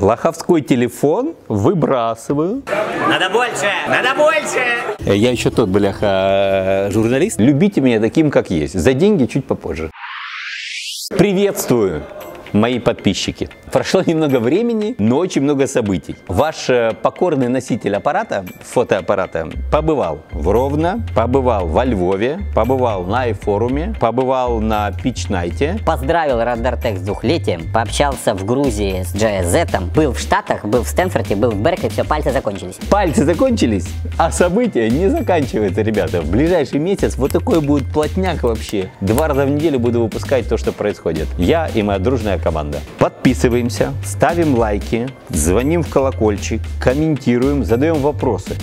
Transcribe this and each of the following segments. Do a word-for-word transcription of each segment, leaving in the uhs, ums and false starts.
Лоховской телефон выбрасываю. Надо больше, надо больше. Я еще тот, бляха, журналист. Любите меня таким, как есть. За деньги чуть попозже. Приветствую, мои подписчики. Прошло немного времени, но очень много событий. Ваш покорный носитель аппарата, фотоаппарата, побывал в Ровно, побывал во Львове, побывал на iForum, побывал на Pitch-Night. Поздравил Radartech с двухлетием, пообщался в Грузии с джей эс зет, был в Штатах, был в Стэнфорде, был в Беркли, все, пальцы закончились. Пальцы закончились, а события не заканчиваются, ребята. В ближайший месяц вот такой будет плотняк вообще. Два раза в неделю буду выпускать то, что происходит. Я и моя дружная команда. Подписываемся. Ставим лайки, звоним в колокольчик, комментируем, задаем вопросы.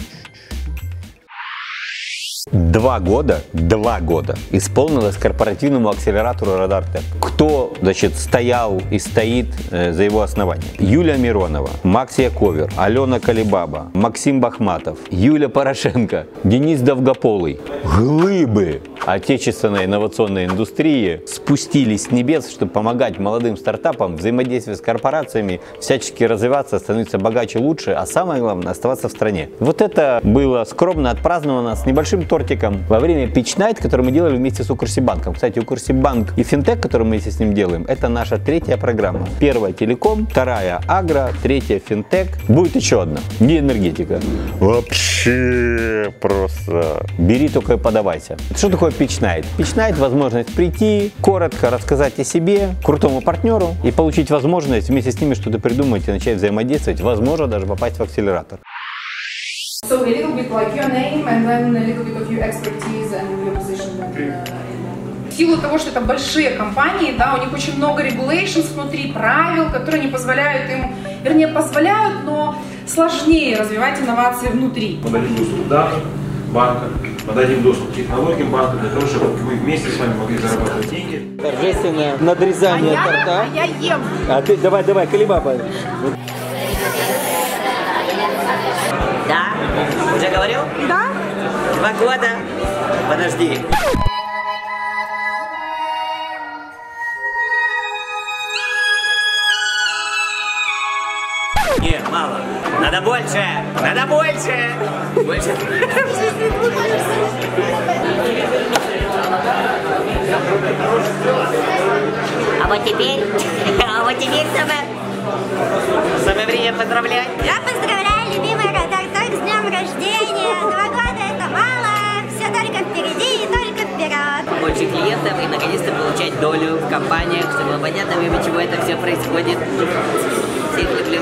Два года, два года исполнилось корпоративному акселератору Radartech. Кто, значит, стоял и стоит э, за его основанием? Юлия Миронова, Макс Яковер, Алена Калибаба, Максим Бахматов, Юля Порошенко, Денис Довгополый. Глыбы отечественной инновационной индустрии спустились с небес, чтобы помогать молодым стартапам взаимодействовать с корпорациями, всячески развиваться, становиться богаче, лучше, а самое главное, оставаться в стране. Вот это было скромно отпраздновано с небольшим тортиком во время Pitch-Night, который мы делали вместе с Укрсибанком. Кстати, Укрсибанк и финтех, который мы вместе с ним делаем, это наша третья программа. Первая телеком, вторая агро, третья финтех. Будет еще одна. Не энергетика. Вообще просто. Бери только и подавайся. Что такое Pitch-Night? Pitch-Night — возможность прийти, коротко рассказать о себе крутому партнеру и получить возможность вместе с ними что-то придумать и начать взаимодействовать, возможно, даже попасть в акселератор. So a little bit like your name and then a little bit of your expertise and your position. В силу того, что это большие компании, да, у них очень много regulations внутри, правил, которые не позволяют им, вернее, позволяют, но сложнее развивать инновации внутри. Мы дадим доступ к данным банка, мы дадим доступ к технологиям банка для того, чтобы мы вместе с вами могли зарабатывать деньги. Торжественное надрезание а торта. Я, а я ем. А ты давай, давай, Калибаба. Да? Уже говорил? Да? Два года? Подожди. Не, мало. Надо больше! Надо больше! Больше. А вот теперь, а вот теперь самое... Самое время поздравлять. Я поздравляю, любимый Radartech, с днем рождения! Два года это мало, все только впереди и только вперед! Больше клиентов и наконец-то получать долю в компаниях, чтобы было понятно, во чего это все происходит. Всех люблю.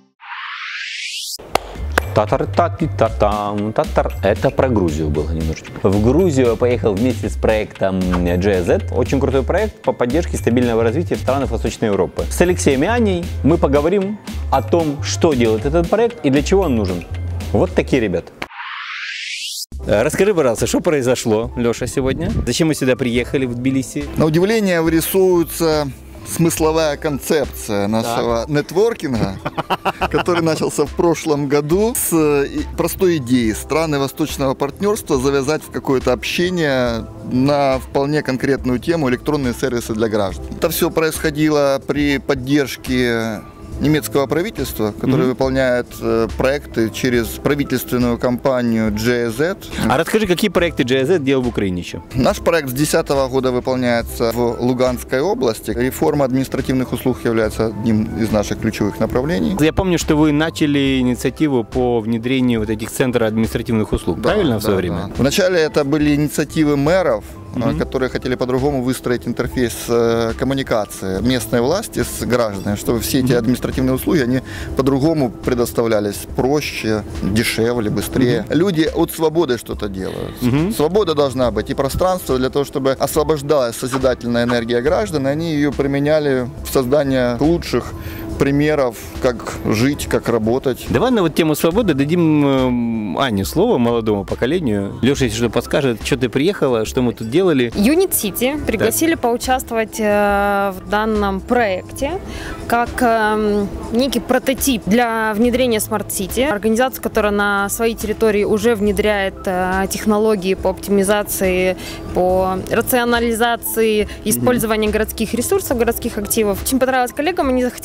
Татар-татар-татам, татар. Это про Грузию было немножечко. В Грузию я поехал вместе с проектом джей эс зет. Очень крутой проект по поддержке стабильного развития в странах Восточной Европы. С Алексеем и Аней мы поговорим о том, что делает этот проект и для чего он нужен. Вот такие ребята. Расскажи, пожалуйста, что произошло, Леша, сегодня? Зачем мы сюда приехали, в Тбилиси? На удивление вырисовывается смысловая концепция нашего да. нетворкинга, который начался в прошлом году с простой идеей страны восточного партнерства завязать в какое-то общение на вполне конкретную тему электронные сервисы для граждан. Это все происходило при поддержке немецкого правительства, которое mm-hmm. выполняет э, проекты через правительственную компанию джей эс зет. А расскажи, какие проекты джей эс зет делал в Украине еще? Наш проект с две тысячи десятого года выполняется в Луганской области. Реформа административных услуг является одним из наших ключевых направлений. Я помню, что вы начали инициативу по внедрению вот этих центров административных услуг, да, правильно, да, в свое да, время? Да. Вначале это были инициативы мэров, Mm-hmm. которые хотели по-другому выстроить интерфейс э, коммуникации местной власти с гражданами, чтобы все эти mm-hmm. административные услуги, они по-другому предоставлялись проще, дешевле, быстрее. Mm-hmm. Люди от свободы что-то делают. Mm-hmm. Свобода должна быть и пространство для того, чтобы освобождалась созидательная энергия граждан, и они ее применяли в создании лучших примеров, как жить, как работать. Давай на вот тему свободы дадим э, Ане слово, молодому поколению. Леша, если что подскажет, что ты приехала, что мы тут делали. Unit City пригласили так. поучаствовать э, в данном проекте как э, некий прототип для внедрения Smart City. Организация, которая на своей территории уже внедряет э, технологии по оптимизации, по рационализации использования mm-hmm. городских ресурсов, городских активов. Очень понравилось коллегам, они захотели поделиться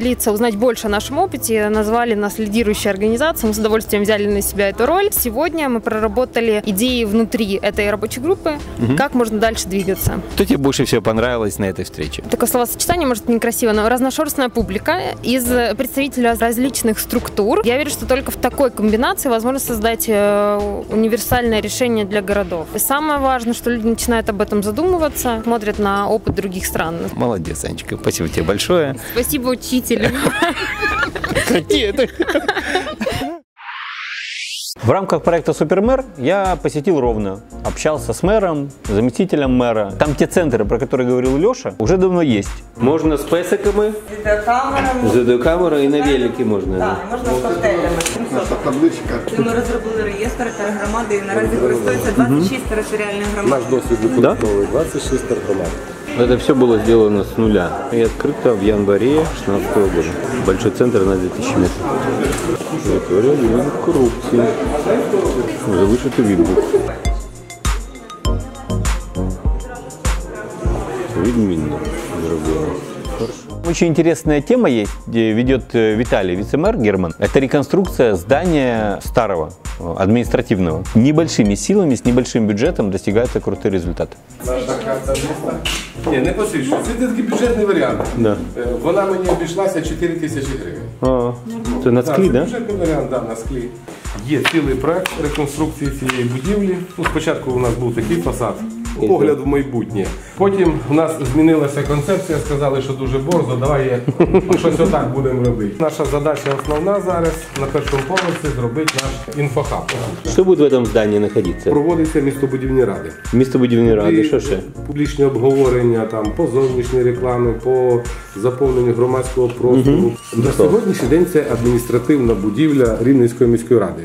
поделиться, узнать больше о нашем опыте, назвали нас лидирующей организацией. Мы с удовольствием взяли на себя эту роль. Сегодня мы проработали идеи внутри этой рабочей группы, угу. как можно дальше двигаться. Что тебе больше всего понравилось на этой встрече? Такое словосочетание, может, некрасиво, но разношерстная публика из представителей различных структур. Я верю, что только в такой комбинации возможно создать универсальное решение для городов. И самое важное, что люди начинают об этом задумываться, смотрят на опыт других стран. Молодец, Анечка. Спасибо тебе большое. Спасибо, учитель. Прекрати это. В рамках проекта «Супермэр» я посетил Ровно, общался с мэром, заместителем мэра. Там те центры, про которые говорил Леша, уже давно есть. Можно с песиками, з відеокамерою і на велике можна. Так, можна з коктейлями. Наша табличка. Ми розробили реєстр тергромади і наразі користуються двадцять шість територіальних громад. Наш досвід використовує двадцять шість тергромад. Это все было сделано с нуля и открыто в январе две тысячи шестнадцатого года. Большой центр на две тысячи метров. Территория вид коррупции. Уже вышитый вид был. Видно, дорогой. Очень интересная тема есть, где ведет Виталий, вице-мэр Герман. Это реконструкция здания старого, административного. Небольшими силами, с небольшим бюджетом достигаются крутые результаты. Ні, не посвідчую. Це такий бюджетний варіант. Да. Вона мені обійшлася чотири тисячі гривень. А, це на склі, так? Да, це бюджетний варіант, да, на склі. Є цілий проект реконструкції цієї будівлі. Ну, спочатку у нас був такий фасад, погляд в майбутнє. Потім у нас змінилася концепція, сказали, що дуже борзо, давай щось отак будемо робити. Наша задача основна зараз на першому поверсі зробити наш інфохаб. Що буде в цьому зданні знаходитися? Проводяться містобудівні ради. Містобудівні ради, що ще? Публічні обговорення там, по зовнішній рекламі, по заповненню громадського простору. Угу. На сьогоднішній день це адміністративна будівля Рівненської міської ради.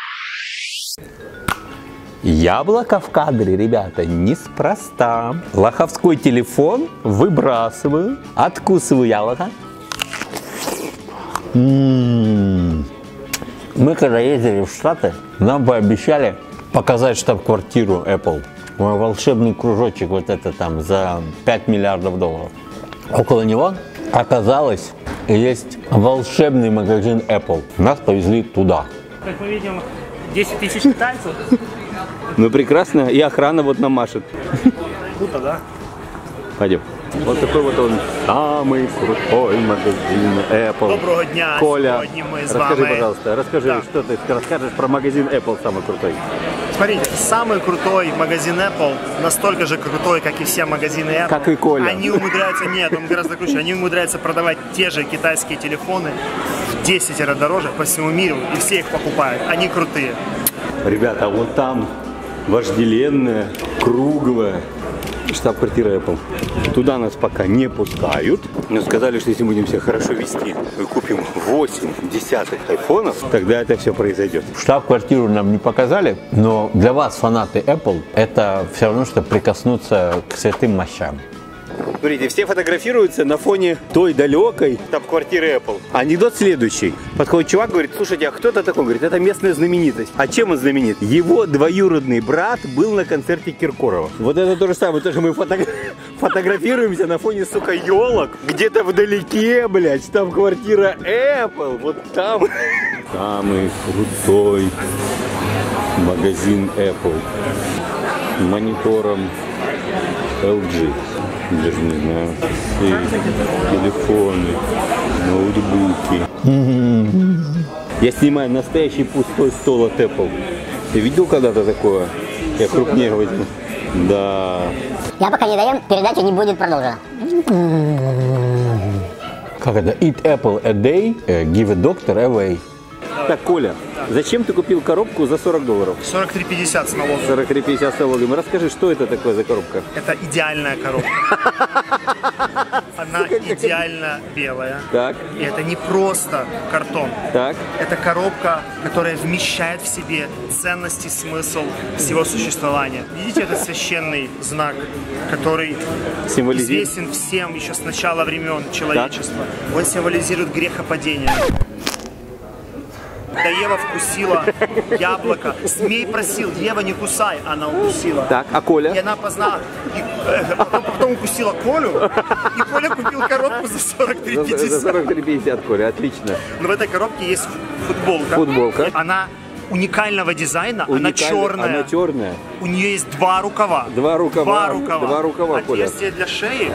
Яблоко в кадре, ребята, неспроста. Лоховской телефон выбрасываю, откусываю яблоко. М-м-м. Мы когда ездили в Штаты, нам пообещали показать штаб-квартиру Apple. Мой волшебный кружочек вот это там за пять миллиардов долларов. Около него оказалось есть волшебный магазин Apple. Нас повезли туда. Как мы видим, десять тысяч китайцев. Ну прекрасно, и охрана вот нам машет. Круто, да? Пойдем. Вот такой вот он самый крутой магазин Apple. Доброго дня. Коля, Сегодня мы с расскажи, вами... пожалуйста, расскажи, да. что ты расскажешь про магазин Apple самый крутой. Смотрите, самый крутой магазин Apple, настолько же крутой, как и все магазины Apple. Как и Коля. Они умудряются, нет, он гораздо круче, они умудряются продавать те же китайские телефоны в десять раз дороже по всему миру, и все их покупают. Они крутые. Ребята, вот там вожделенная, круглая штаб-квартира Apple. Туда нас пока не пускают, но сказали, что если будем себя хорошо вести, мы купим восемь десятых айфонов, тогда это все произойдет. Штаб-квартиру нам не показали, но для вас, фанаты Apple, это все равно, что прикоснуться к святым мощам. Смотрите, все фотографируются на фоне той далекой штаб-квартиры Apple. Анекдот следующий. Подходит чувак, говорит, слушайте, а кто это такой? Говорит, это местная знаменитость. А чем он знаменит? Его двоюродный брат был на концерте Киркорова. Вот это то же самое, тоже мы фото... фотографируемся на фоне, сука, елок. Где-то вдалеке, блядь, штаб-квартира Apple. Вот там. Самый крутой магазин Apple. Монитором эл джи. Даже не знаю, телефоны, ноутбуки. Я снимаю настоящий пустой стол от Apple. Ты видел когда-то такое? Я крупнее возьму. Да. Я пока не даем, передача не будет продолжена. Как это? Eat apple a day, give a doctor away. Так, Коля, зачем ты купил коробку за сорок долларов? сорок три пятьдесят с налогом. сорок три пятьдесят с налогом. Расскажи, что это такое за коробка? Это идеальная коробка. Она идеально белая. Так. И это не просто картон. Так. Это коробка, которая вмещает в себе ценность и смысл всего существования. Видите этот священный знак, который известен всем еще с начала времен человечества. Так. Он символизирует грехопадение. Когда Ева вкусила яблоко, змей просил, Ева, не кусай, она укусила. Так, а Коля? И она познала, и, э, потом потом укусила Колю, и Коля купил коробку за сорок три пятьдесят. За сорок три пятьдесят, Коля, отлично. Но в этой коробке есть футболка. Футболка. Она уникального дизайна, Уникальный, она черная. Она черная. У нее есть два рукава. Два рукава. Два рукава. Два рукава, Коля. Отверстие для шеи.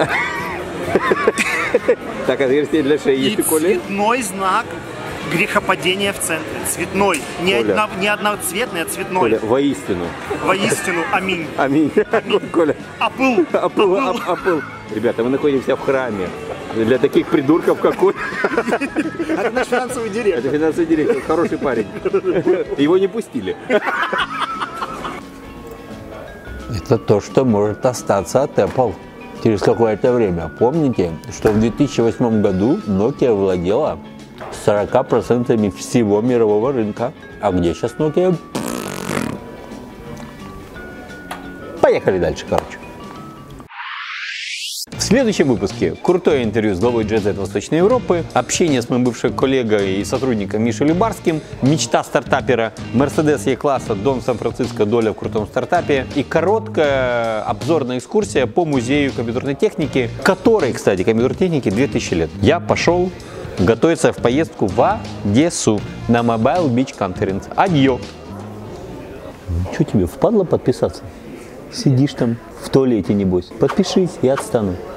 Так, отверстие для шеи есть у Коли? И цветной знак грехопадения в центре. Цветной. Не, одно, не одноцветный, а цветной. Коля, воистину. Воистину. Аминь. Аминь. Аминь. Коля. Апыл. Апыл. Апыл. Апыл. Ребята, мы находимся в храме. Для таких придурков, как Коля. Это наш финансовый директор. Это финансовый директор. Хороший парень. Его не пустили. Это то, что может остаться от Apple через какое-то время. Помните, что в две тысячи восьмом году Nokia владела сорока процентами всего мирового рынка. А где сейчас Nokia? Поехали дальше, короче. В следующем выпуске крутое интервью с главой джей зет Восточной Европы, общение с моим бывшим коллегой и сотрудником Мишей Любарским, мечта стартапера, Mercedes E-класса, дом Сан-Франциско, доля в крутом стартапе и короткая обзорная экскурсия по музею компьютерной техники, который, кстати, компьютерной технике две тысячи лет. Я пошел готовиться в поездку в Одессу на Mobile Beach Conference. Адьё! Что тебе, впадло подписаться? Сидишь там в туалете, небось. Подпишись, я отстану.